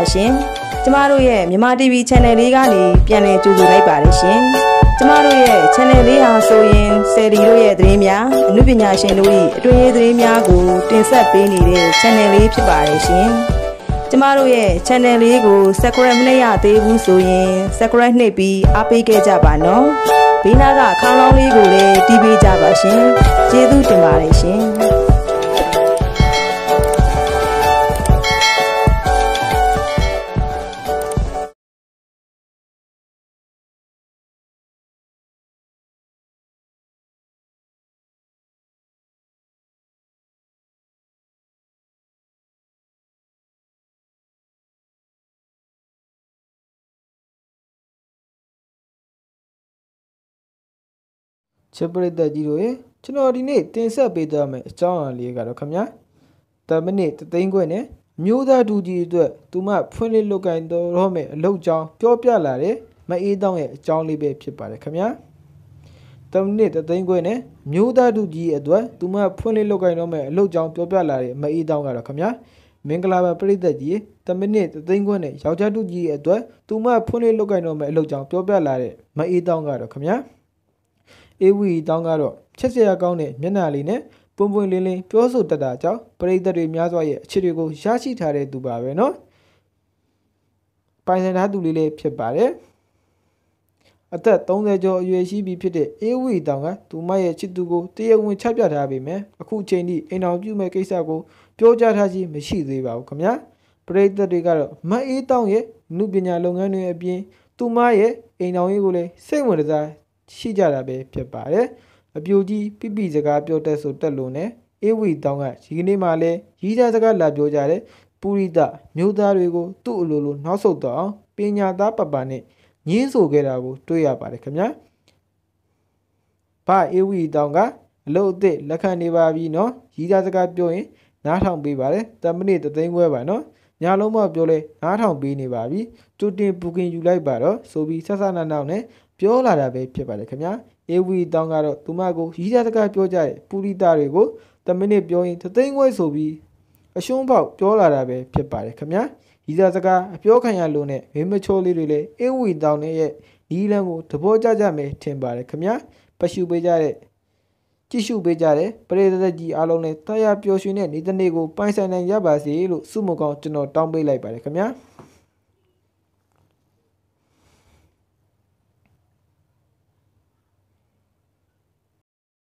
ရှင်ကျမတို့ရဲ့မြန်မာ TV Channel လေးကနေပြန်လည်ကြိုဆိုလိုက်ပါတယ်ရှင်ကျမတို့ရဲ့ Channel လေးဟာဆိုရင်ဆယ်ရီတို့ရဲ့သတင်းများအမှုပညာရှင်တို့၏အတွင်းရေးသတင်းများကိုတင်ဆက်ပေးနေတဲ့ Channel လေးဖြစ်ပါတယ်ရှင်ကျမတို့ရဲ့ Channel လေးကို Subscribe မလုပ်ရသေးဘူးဆိုရင် Subscribe နှိပ်ပြီးအားပေးခဲ့ကြပါနော်ဘေးနားကခေါင်းလောင်းလေးကိုလည်းတီးပေးကြပါရှင်ကျေးဇူးတင်ပါတယ်ရှင်ချစ်ပရိသတ်ကြီးတို့ရေကျွန်တော်ဒီနေ့တင်ဆက်ပေးသွားမယ်အကြောင်းအရာလေးကတော့ခင်ဗျာ10မိနစ်သိန်းခွဲနဲ့မျိုးသားတူကြီးအတွက်သူမဖွင့်လှစ်လုပ်ကိုင်တော်မယ်အလုပ်ကြောင်းပြောပြလာတဲ့မအေးတောင်းရဲ့အကြောင်းလေးပဲဖြစ်ပါတယ်ခင်ဗျာ10မိနစ်သိန်းခွဲနဲ့မျိုးသားတူကြီးအတွက်သူမဖွင့်လှစ်လုပ်ကိုင်တော်မယ်အလုပ်ကြောင်းပြောပြလာတဲ့မအေးတောင်းကတော့ခင်ဗျာမင်္ဂလာပါပရိသတ်ကြီး10မိနစ်သိန်းခွဲနဲ့ယောက်ျားတူကြီးအတွက်သူမဖွင့်လှစ်လုပ်ကိုင်တော်မယ်အလုပ်ကြောင်းပြောပြလာတဲ့မအေးတောင်းကတော့ခင်ဗျာအေဝီတောင်းကတော့ချက်စရာကောင်းတဲ့မျက်နှာလေးနဲ့ပွင့်ပွင့်လင်းလင်းပြောဆိုတတ်တာကြောင့်ပရိသတ်တွေများစွာရဲ့အခြေတွေကိုရရှိထားတဲ့သူပါပဲเนาะပိုင်ဆိုင်ထားသူလေးလေးဖြစ်ပါတယ်အသက်30ကျော်အရွယ်ရှိပြီဖြစ်တဲ့အေဝီတောင်းကသူမရဲ့ချစ်သူကိုတရားဝင်ချပြထားပေမဲ့အခုချိန်ထိအိမ်တော်ပြုမဲ့ကိစ္စကိုပြောကြားထားခြင်းမရှိသေးပါဘူးခင်ဗျာပရိသတ်တွေကတော့မအေးတောင်းရဲ့နုပညာလုပ်ငန်းတွေအပြင်သူမရဲ့အိမ်တော်ရေးကိုလည်းစိတ်ဝင်စားရှိကြတာပဲဖြစ်ပါတယ်အပြိုကြီးပြပြစကားပြောတတ်ဆိုတက်လို့နဲ့အေဝီတောင်းကဒီကနေ့မှလည်းရီးသားစကားလာပြောကြတဲ့ပူရိတမျိုးသားတွေကိုသူ့အလိုလိုနောက်ဆုတ်တော့အောင်ပညာသားပပနဲ့ညင်းဆိုခဲ့တာကိုတွေ့ရပါတယ်ခင်ဗျာဘာအေဝီတောင်းကအလုပ်အသစ်လက်ခံနေပါပြီနော်ရီးသားစကားပြောရင်နားထောင်ပေးပါတယ်10မိနစ်သိန်းခွဲပါနော်ညလုံးမပြောလဲနားထောင်ပေးနေပါပြီတူတင်ပူကင်ယူလိုက်ပါတော့ဆိုပြီးဆက်ဆနာနောက်နဲ့ပြောလာတာပဲဖြစ်ပါတယ်ခင်ဗျာအေဝီတောင်းကတော့သူမကိုရီးသားစကားပြောကြတဲ့ပူရိတာတွေကို10မိနစ်ပြောရင်သိန်းခွဲဆိုပြီးအရှုံးပေါက်ပြောလာတာပဲဖြစ်ပါတယ်ခင်ဗျာရီးသားစကားအပြောခံရလို့နဲ့မေမချိုးလေးတွေလည်းအေဝီတောင်းရဲ့ဒီလန်းကိုသဘောကျကြမယ်ထင်ပါတယ်ခင်ဗျာပတ်ရှုပေးကြတဲ့ကြည့်ရှုပေးကြတဲ့ပရိသတ်ကြီးအားလုံးနဲ့တရားပျော်ရွှင်တဲ့နေ့တစ်နေ့ကိုပိုင်ဆိုင်နိုင်ရပါစေလို့ဆုမကောင်းကျွန်တော်တောင်းပေးလိုက်ပါတယ်ခင်ဗျာ